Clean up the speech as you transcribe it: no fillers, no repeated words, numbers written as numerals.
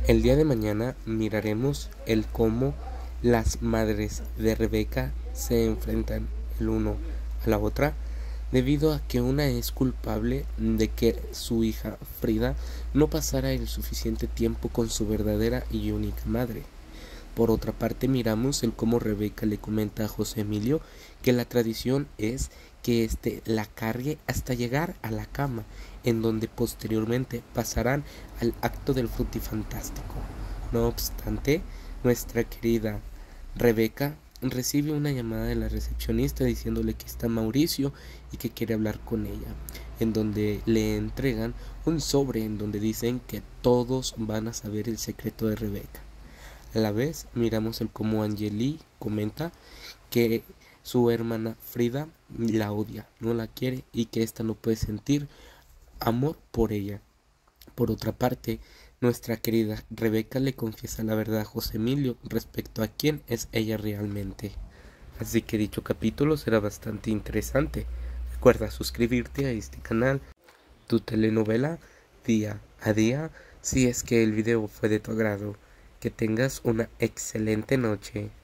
El día de mañana miraremos el cómo las madres de Rebeca se enfrentan el uno a la otra debido a que una es culpable de que su hija Frida no pasara el suficiente tiempo con su verdadera y única madre. Por otra parte, miramos el cómo Rebeca le comenta a José Emilio que la tradición es que éste la cargue hasta llegar a la cama, en donde posteriormente pasarán al acto del frutifantástico. No obstante, nuestra querida Rebeca recibe una llamada de la recepcionista diciéndole que está Mauricio y que quiere hablar con ella, en donde le entregan un sobre en donde dicen que todos van a saber el secreto de Rebeca. A la vez miramos el cómo Angeli comenta que su hermana Frida la odia, no la quiere y que ésta no puede sentir amor por ella. Por otra parte, nuestra querida Rebeca le confiesa la verdad a José Emilio respecto a quién es ella realmente. Así que dicho capítulo será bastante interesante. Recuerda suscribirte a este canal, tu telenovela día a día, si es que el video fue de tu agrado. Que tengas una excelente noche.